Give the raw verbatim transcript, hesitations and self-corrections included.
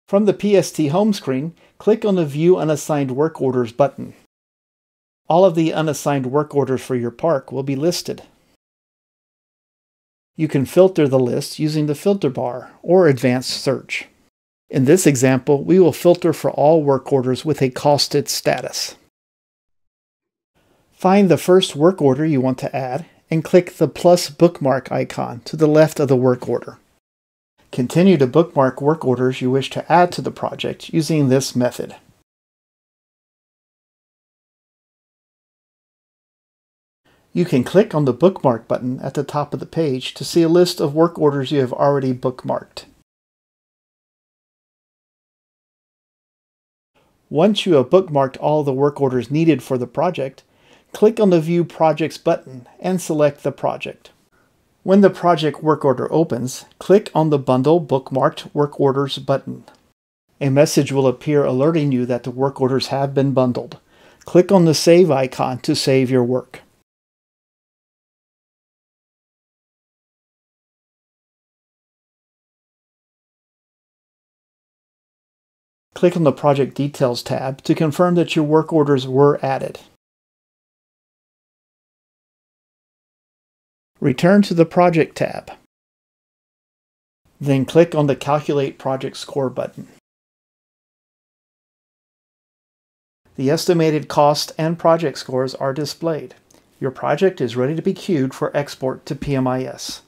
From the P S T home screen, click on the View Unassigned Work Orders button. All of the unassigned work orders for your park will be listed. You can filter the list using the filter bar or advanced search. In this example, we will filter for all work orders with a costed status. Find the first work order you want to add and click the plus bookmark icon to the left of the work order. Continue to bookmark work orders you wish to add to the project using this method. You can click on the bookmark button at the top of the page to see a list of work orders you have already bookmarked. Once you have bookmarked all the work orders needed for the project, click on the View Projects button and select the project. When the project work order opens, click on the Bundle Bookmarked Work Orders button. A message will appear alerting you that the work orders have been bundled. Click on the Save icon to save your work. Click on the Project Details tab to confirm that your work orders were added. Return to the Project tab. Then click on the Calculate Project Score button. The estimated cost and project scores are displayed. Your project is ready to be queued for export to P M I S.